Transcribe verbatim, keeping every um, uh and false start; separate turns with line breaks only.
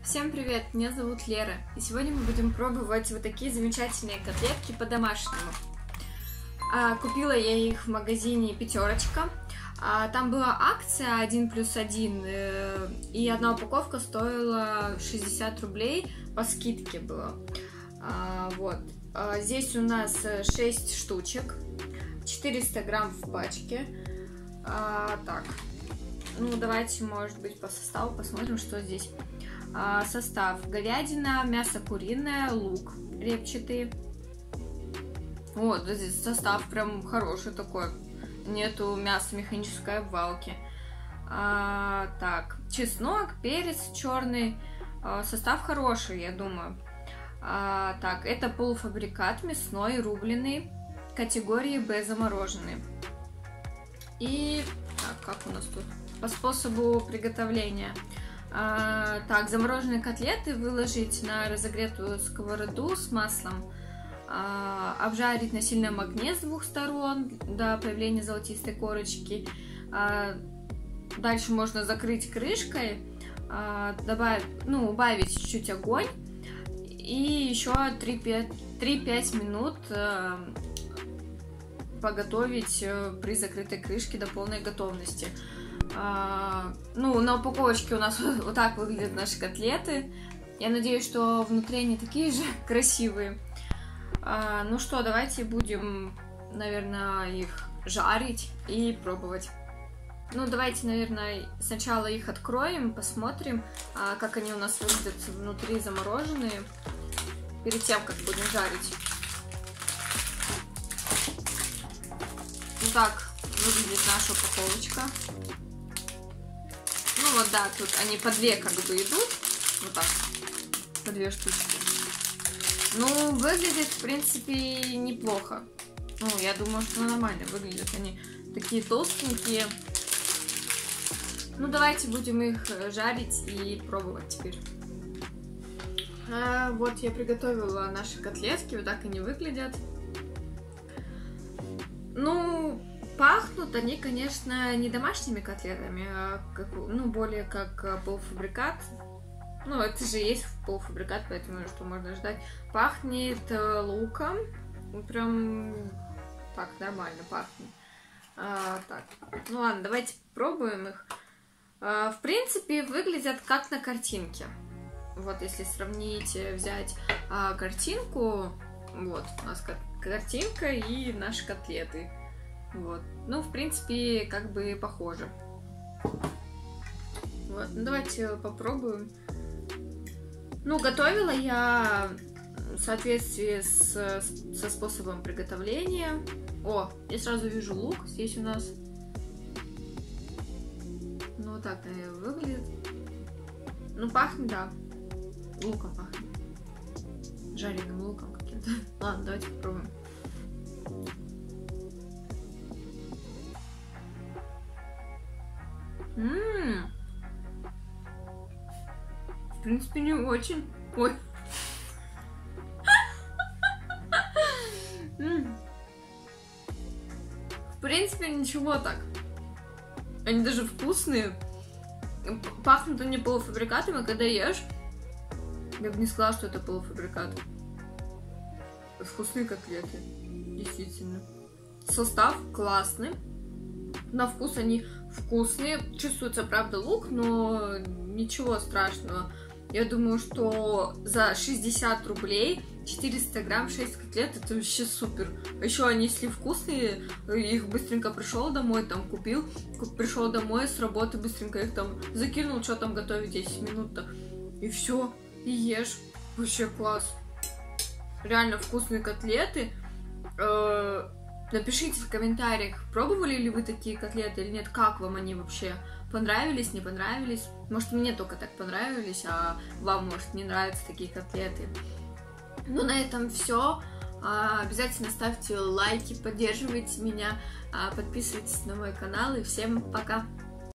Всем привет, меня зовут Лера, и сегодня мы будем пробовать вот такие замечательные котлетки по-домашнему. А, купила я их в магазине Пятерочка. А, там была акция один плюс один, э, и одна упаковка стоила шестьдесят рублей, по скидке было. А, вот. А, здесь у нас шесть штучек, четыреста грамм в пачке. А, так, ну давайте, может быть, по составу посмотрим, что здесь. Состав: говядина, мясо куриное, лук репчатый. Вот, здесь состав прям хороший такой. Нету мяса механической обвалки. А, так, чеснок, перец черный. А, состав хороший, я думаю. А, так, это полуфабрикат мясной, рубленый, категории Б, замороженный. И так, как у нас тут? По способу приготовления. А, так, замороженные котлеты выложить на разогретую сковороду с маслом, а, обжарить на сильном огне с двух сторон до появления золотистой корочки. А, дальше можно закрыть крышкой, а, добавить, ну, убавить чуть-чуть огонь и еще три-пять минут а, поготовить при закрытой крышке до полной готовности. А, ну, на упаковочке у нас вот так выглядят наши котлеты. Я надеюсь, что внутри они такие же красивые. А, ну что, давайте будем, наверное, их жарить и пробовать. Ну, давайте, наверное, сначала их откроем, посмотрим, а, как они у нас выглядят внутри замороженные, перед тем, как будем жарить. Вот так выглядит наша упаковочка. Ну вот, да, тут они по две как бы идут. Вот так. По две штучки. Ну, выглядит, в принципе, неплохо. Ну, я думаю, что нормально выглядят. Они такие толстенькие. Ну, давайте будем их жарить и пробовать теперь. А, вот я приготовила наши котлетки. Вот так они выглядят. Ну... Пахнут они, конечно, не домашними котлетами, а как, ну, более как полуфабрикат. Ну, это же есть полуфабрикат, поэтому что можно ждать. Пахнет луком. Прям так, нормально пахнет. А, так, ну ладно, давайте попробуем их. А, в принципе, выглядят как на картинке. Вот, если сравнить, взять а, картинку, вот, у нас картинка и наши котлеты. Вот. Ну, в принципе, как бы похоже. Вот. Ну, давайте попробуем. Ну, готовила я в соответствии с, со способом приготовления. О, я сразу вижу лук здесь у нас. Ну, вот так, наверное, выглядит. Ну, пахнет, да. Луком пахнет. Жареным луком каким-то. Ладно, давайте попробуем. Ммм, в принципе, не очень. Ой. В принципе, ничего так. Они даже вкусные. Пахнут они полуфабрикатами, когда ешь. Я бы не сказала, что это полуфабрикат. Вкусные котлеты. Действительно. Состав классный. На вкус они вкусные. Чувствуется, правда, лук, но ничего страшного. Я думаю, что за шестьдесят рублей четыреста грамм, шесть котлет, это вообще супер. Еще они, если вкусные, их быстренько пришел домой, там купил, пришел домой с работы, быстренько их там закинул, что там готовить десять минут-то. И все, и ешь. Вообще класс. Реально вкусные котлеты. Напишите в комментариях, пробовали ли вы такие котлеты или нет, как вам они вообще, понравились, не понравились. Может, мне только так понравились, а вам, может, не нравятся такие котлеты. Ну, на этом все. Обязательно ставьте лайки, поддерживайте меня, подписывайтесь на мой канал и всем пока!